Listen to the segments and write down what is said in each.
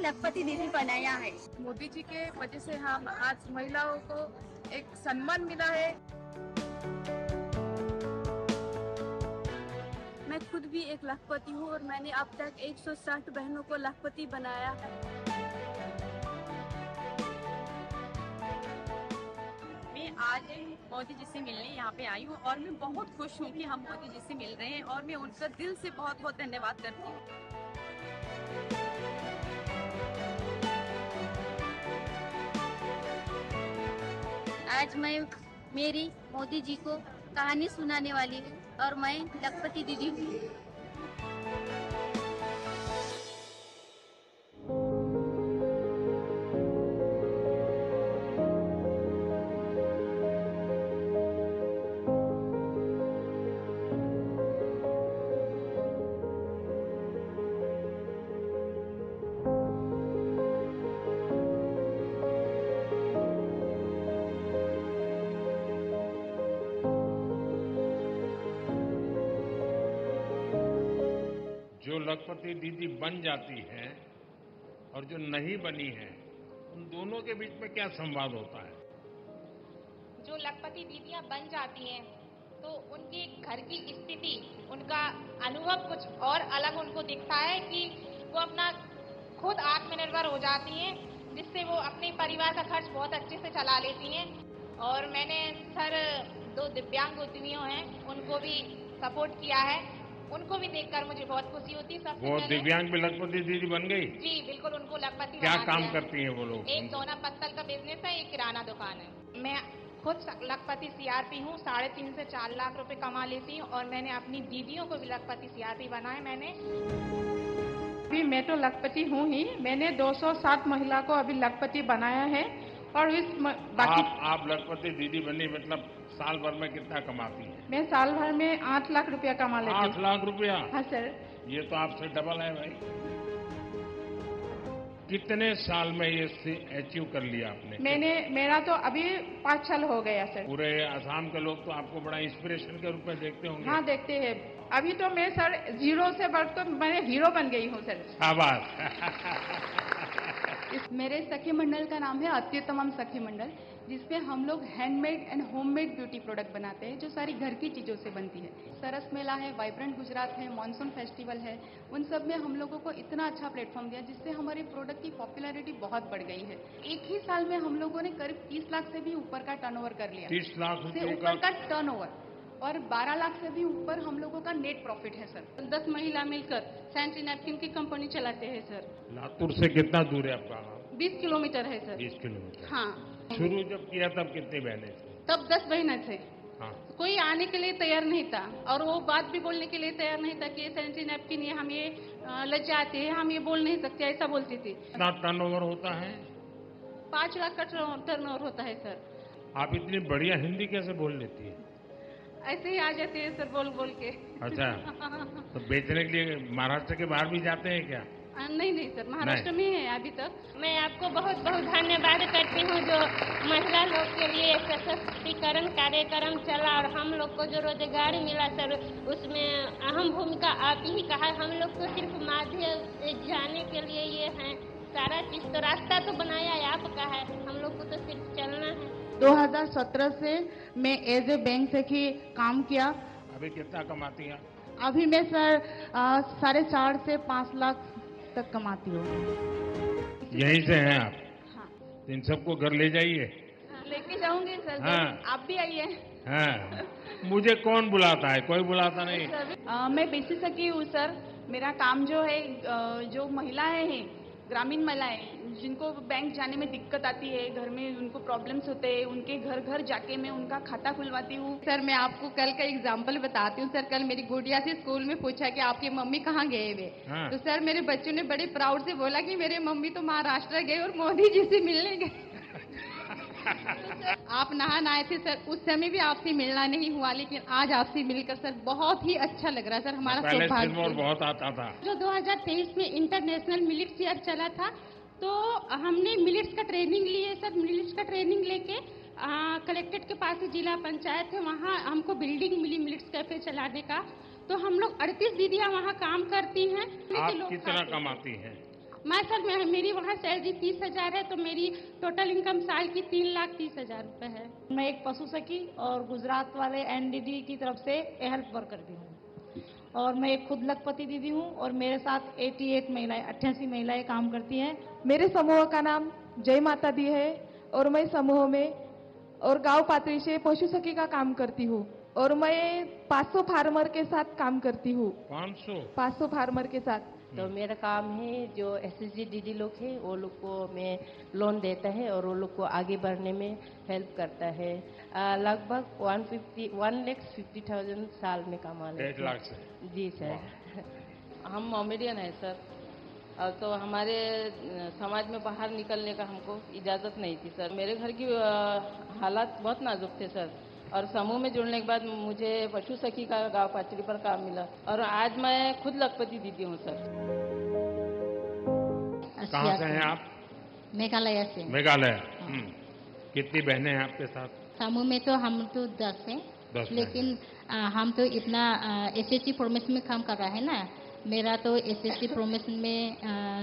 लखपति दीदी बनाया है। मोदी जी के वजह से हम आज महिलाओं को एक सम्मान मिला है। मैं खुद भी एक लखपति हूँ और मैंने अब तक 160 बहनों को लखपति बनाया है। मैं आज मोदी जी से मिलने यहाँ पे आई हूँ और मैं बहुत खुश हूँ कि हम मोदी जी से मिल रहे हैं और मैं उनका दिल से बहुत बहुत धन्यवाद करती हूँ। आज मैं मेरी मोदी जी को कहानी सुनाने वाली हूँ और मैं लखपति दीदी हूँ। जो लखपति दीदी बन जाती है और जो नहीं बनी है, उन दोनों के बीच में क्या संवाद होता है? जो लखपति दीदियां बन जाती हैं तो उनके घर की स्थिति, उनका अनुभव कुछ और अलग उनको दिखता है कि वो अपना खुद आत्मनिर्भर हो जाती हैं, जिससे वो अपने परिवार का खर्च बहुत अच्छे से चला लेती हैं। और मैंने सर 2 दिव्यांग उद्यमियों हैं, उनको भी सपोर्ट किया है। उनको भी देखकर मुझे बहुत खुशी होती है। सबसे वो पहले दिव्यांग भी लखपति दीदी बन गई? जी बिल्कुल, उनको लखपति क्या बना काम दिया। करती हैं वो लोग? एक दोना पत्तल का बिजनेस है, एक किराना दुकान है। मैं खुद लखपति सीआरपी हूँ, 3.5 से 4 लाख रुपए कमा लेती हूँ और मैंने अपनी दीदियों को भी लखपति सीआरपी बनाया। अभी मैं तो लखपति हूँ ही, मैंने 207 महिला को अभी लखपति बनाया है और इस बाकी आप लखपति दीदी बनी मतलब साल भर में कितना कमाती है? मैं साल भर में 8 लाख रुपया कमा लेती हूँ। 8 लाख रुपया? हाँ सर। ये तो आपसे डबल है भाई। कितने साल में ये अचीव कर लिया आपने? मेरा तो अभी 5 साल हो गया सर। पूरे असम के लोग तो आपको बड़ा इंस्पिरेशन के रूप में देखते होंगे। हाँ देखते हैं। अभी तो मैं सर जीरो से बढ़कर मैं हीरो बन गई हूँ सर। शाबाश। मेरे सखी मंडल का नाम है अत्युत्तमम सखी मंडल, जिसमें हम लोग handmade and homemade beauty product बनाते हैं जो सारी घर की चीज़ों से बनती है। सरस मेला है, वाइब्रेंट गुजरात है, मानसून फेस्टिवल है, उन सब में हम लोगों को इतना अच्छा प्लेटफॉर्म दिया जिससे हमारे प्रोडक्ट की पॉपुलैरिटी बहुत बढ़ गई है। एक ही साल में हम लोगों ने करीब 30 लाख से भी ऊपर का टर्नओवर कर लिया। 30 लाख से ऊपर का टर्नओवर और 12 लाख से भी ऊपर हम लोगों का नेट प्रॉफिट है सर। 10 महिला मिलकर सैनिटरी नैपकिन की कंपनी चलाते हैं सर। लातूर से कितना दूर है आपका गाँव? 20 किलोमीटर है सर। 20 किलोमीटर। हाँ। शुरू जब किया तब कितनी बहनें थी? तब 10 बहनें थे। हाँ। कोई आने के लिए तैयार नहीं था और वो बात भी बोलने के लिए तैयार नहीं था कि सैनिटरी नैपकिन ये हम ये लज्जाते हैं, हम ये बोल नहीं सकते, ऐसा बोलती थी। कितना टर्नओवर होता है? 5 लाख का टर्नओवर होता है सर। आप इतनी बढ़िया हिंदी कैसे बोल लेती है? ऐसे ही आ जाते हैं सर बोल बोल के। अच्छा। तो बेचने के लिए महाराष्ट्र के बाहर भी जाते हैं क्या? नहीं सर, महाराष्ट्र में है अभी तक। मैं आपको बहुत बहुत धन्यवाद करती हूँ जो महिला लोग के लिए सशक्तिकरण कार्यक्रम चला और हम लोग को जो रोजगार मिला सर, उसमें अहम भूमिका आप ही कहा। हम लोग को सिर्फ माध्यम जाने के लिए ये है, सारा चीज तो रास्ता तो बनाया है आपका है, हम लोग को तो सिर्फ चलना है। 2017 से मैं एज ए बैंक से ही काम किया। अभी कितना कमाती हैं? अभी मैं सर 4.5 से 5 लाख तक कमाती हूँ। यहीं से हैं आप? हाँ। तो इन सबको घर ले जाइए। लेके जाऊंगे सर। हाँ। आप भी आइए। हाँ। मुझे कौन बुलाता है? कोई बुलाता नहीं। मैं बेसिक सखी हूँ सर। मेरा काम जो है जो महिलाएं हैं, ग्रामीण महिलाएं जिनको बैंक जाने में दिक्कत आती है, घर में उनको प्रॉब्लम्स होते हैं, उनके घर घर जाके मैं उनका खाता खुलवाती हूँ। सर मैं आपको कल का एग्जांपल बताती हूँ सर। कल मेरी गुड़िया से स्कूल में पूछा कि आपकी मम्मी कहाँ गए हुए? हाँ। तो सर मेरे बच्चों ने बड़े प्राउड से बोला कि मेरे मम्मी तो महाराष्ट्र गए और मोदी जी से मिलने गए। आप नहान आए थे सर, उस समय भी आपसे मिलना नहीं हुआ, लेकिन आज आपसे मिलकर सर बहुत ही अच्छा लग रहा है सर। हमारा पहले सौभाग्य सिल्वर बहुत आता था। जो 2023 में इंटरनेशनल मिलेट्स ईयर चला था, तो हमने मिलेट्स का ट्रेनिंग लिए सर। मिलेट्स का ट्रेनिंग लेके कलेक्ट्रेट के पास ही जिला पंचायत है, वहाँ हमको बिल्डिंग मिली मिलेट्स कैफे चलाने का। तो हम लोग 38 दीदियाँ वहाँ काम करती हैं। आप कितना कमाती हैं? मेरी वहाँ सैलरी 30,000 है, तो मेरी टोटल इनकम साल की 3,30,000 रुपए है। मैं एक पशु सखी और गुजरात वाले एनडीडी की तरफ से हेल्प वर्कर भी हूँ, और मैं एक खुद लखपति दीदी हूँ, और मेरे साथ 88 महिलाएं काम करती हैं। मेरे समूह का नाम जय माता दी है, और मैं समूह में और गांव पातळी से पशु सखी का काम करती हूँ, और मैं 500 फार्मर के साथ काम करती हूँ। 500 फार्मर के साथ। तो मेरा काम है जो एसएसजी दीदी लोग हैं वो लोग को मैं लोन देता है और वो लोग को आगे बढ़ने में हेल्प करता है। लगभग 1,50,000 साल में कमा लेते हैं। 1.5 लाख से? जी सर। हम मोमेडियन है सर, तो हमारे समाज में बाहर निकलने का हमको इजाज़त नहीं थी सर। मेरे घर की हालात बहुत नाजुक थे सर, और समूह में जुड़ने के बाद मुझे पशु सखी का गांव पाचड़ी पर काम मिला, और आज मैं खुद लखपति दीदी हूँ सर। कहाँ से हैं आप? मेघालय से। मेघालय। कितनी बहनें हैं आपके साथ? समूह में तो हम तो 10 हैं, 10 लेकिन हम तो इतना एसएससी फॉर्मेशन में काम कर रहा है ना। मेरा तो एसएससी फॉर्मेशन में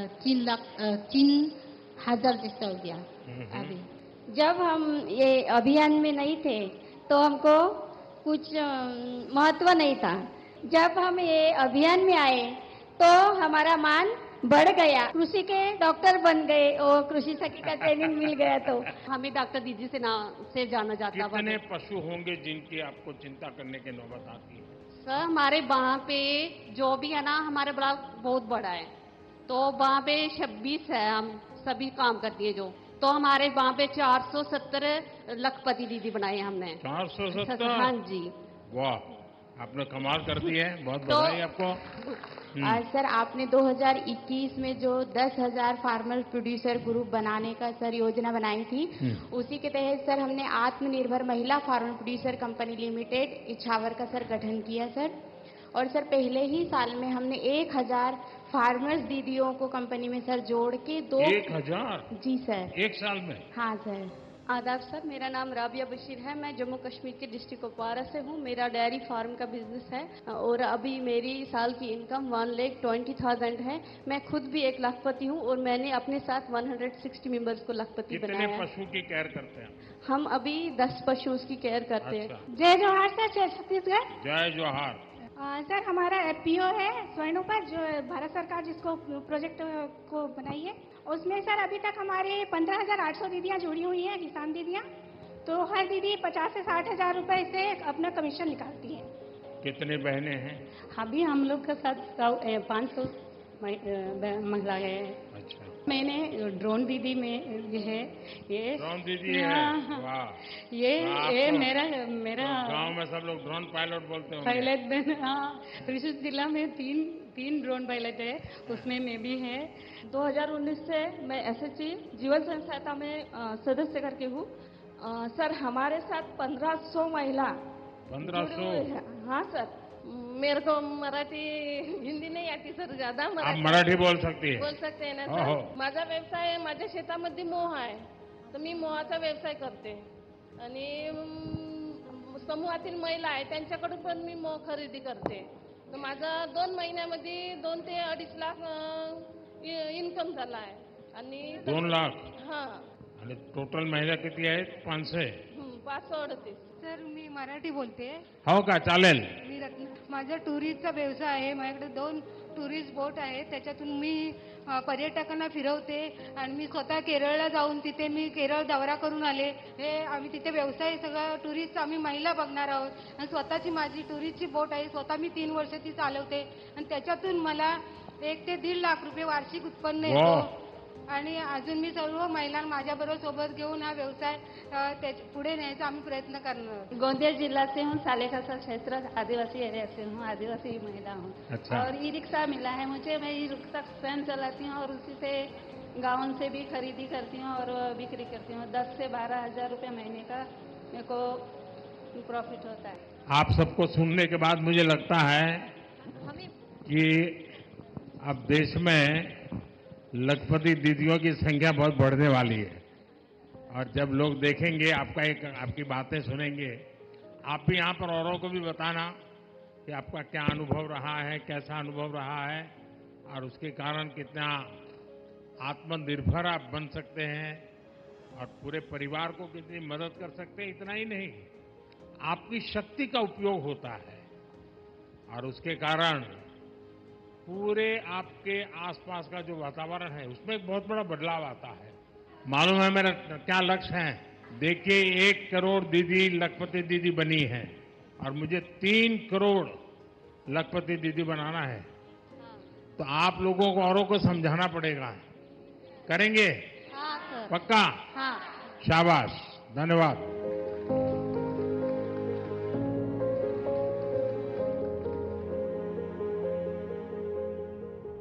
3,00,000 जैसा हो गया अभी। जब हम ये अभियान में नहीं थे तो हमको कुछ महत्व नहीं था। जब हम ये अभियान में आए तो हमारा मान बढ़ गया, कृषि के डॉक्टर बन गए और कृषि सखी का ट्रेनिंग मिल गया, तो हमें डॉक्टर दीदी से जाना जाता। कितने पशु होंगे जिनकी आपको चिंता करने की नौबत आती है? सर हमारे वहाँ पे जो भी है ना, हमारे ब्लॉक बहुत बड़ा है, तो वहाँ पे 26 है, हम सभी काम करती है जो। तो हमारे वहाँ पे 470 लखपति दीदी बनाए हमने। 470? हाँ जी। वाह, आपने कमाल कर दी है, बहुत बधाई आपको। सर आपने 2021 में जो 10,000 फार्मर प्रोड्यूसर ग्रुप बनाने का सर योजना बनाई थी, उसी के तहत सर हमने आत्मनिर्भर महिला farmer producer company limited Ichhawar का सर गठन किया सर। और सर पहले ही साल में हमने 1,000 फार्मर्स दीदियों को कंपनी में सर जोड़ के 1,000? जी सर। एक साल में? हाँ सर। आदाब सर, मेरा नाम राबिया बशीर है। मैं जम्मू कश्मीर के डिस्ट्रिक्ट कुपवारा से हूँ। मेरा डेयरी फार्म का बिजनेस है, और अभी मेरी साल की इनकम 1,20,000 है। मैं खुद भी एक लखपति हूँ, और मैंने अपने साथ 160 मेंबर्स को लखपति बनाया है। कितने पशु की केयर करते हैं? हम अभी 10 पशु की केयर करते हैं। जय जोहार सर, जय छत्तीसगढ़। जय जोहार। सर हमारा एफपीओ है स्वर्णोपर, जो भारत सरकार जिसको प्रोजेक्ट को बनाई है, उसमें सर अभी तक हमारे 15,800 दीदियां जुड़ी हुई हैं, किसान दीदियां। तो हर दीदी 50 से 60,000 रुपए से अपना कमीशन निकालती है। कितने बहनें हैं? अभी हम लोग के साथ 500 महिलाएं हैं। अच्छा। मैंने ड्रोन दीदी में जो है ये ड्रोन दीदी है। वाह। ये मेरा गांव में सब लोग ड्रोन पायलट बोलते हैं। पायलट हाँ, त्रिशूर जिला में तीन ड्रोन पायलट है, उसमें मैं भी है। 2019 से मैं एसएचजी जीवन स्वयं सहायता में सदस्य करके हूँ। सर हमारे साथ 1,500 महिला। 1,500? हाँ सर। मेरे को मराठी हिंदी नहीं आती सर ज्यादा। आप मराठी बोल सकती है? बोल सकते हैं ना सर। माझा व्यवसाय माझ्या शेतामध्ये मोह आहे, तर मी मोहाचा व्यवसाय करते, आणि समूहातील महिला आहे त्यांच्याकडून पण मी मोह खरेदी करते। तर माझा 2 महिन्यामध्ये 2 ते 2.5 लाख इन्कम झाला आहे। आणि 2 लाख? हाँ। आणि टोटल महिला किती आहेत? 500? 538। सर मी मराठी बोलते। हो का? चालेल। माझा टुरिस्टचा व्यवसाय आहे। माझ्याकडे 2 टुरिस्ट बोट आहे, त्याच्यातून मी पर्यटकांना फिरवते, आणि मी स्वतः केरळला जाऊन तिथे मी केरळ दौरा करून आले। हे आम्ही तिथे व्यवसाय सगळं टुरिस्ट आम्ही महिला बघणार आहोत, आणि स्वतःची माझी टुरिस्टची बोट आहे, स्वतः मी 3 वर्ष ती चालवते, आणि त्याच्यातून मला 1 ते 1.5 लाख रुपये वार्षिक उत्पन्न येतो। आणि अजून मी सर्व महिलांना माझ्याबरोबर सोबत घेऊन हा व्यवसाय पुढे न्यायचा आम्ही प्रयत्न करणार। गोंदिया जिला से हूँ, सालेखासा क्षेत्र आदिवासी एरिया से हूँ, आदिवासी महिला हूँ। अच्छा। और ई रिक्शा मिला है मुझे, मैं ई रिक्शा स्वयं चलाती हूँ, और उसी से गाँव से भी खरीदी करती हूँ और बिक्री करती हूँ। 10 से 12,000 रुपये महीने का मेरे को प्रॉफिट होता है। आप सबको सुनने के बाद मुझे लगता है कि अब देश में लखपति दीदियों की संख्या बहुत बढ़ने वाली है, और जब लोग देखेंगे आपकी बातें सुनेंगे, आप भी यहाँ पर औरों को भी बताना कि आपका क्या अनुभव रहा है, कैसा अनुभव रहा है, और उसके कारण कितना आत्मनिर्भर आप बन सकते हैं और पूरे परिवार को कितनी मदद कर सकते हैं, इतना ही नहीं, आपकी शक्ति का उपयोग होता है और उसके कारण पूरे आपके आसपास का जो वातावरण है उसमें एक बहुत बड़ा बदलाव आता है। मालूम है मेरा क्या लक्ष्य है? देखिए 1 करोड़ दीदी लखपति दीदी बनी है और मुझे 3 करोड़ लखपति दीदी बनाना है। तो आप लोगों को औरों को समझाना पड़ेगा। करेंगे? हाँ सर। पक्का? हाँ। शाबाश, धन्यवाद।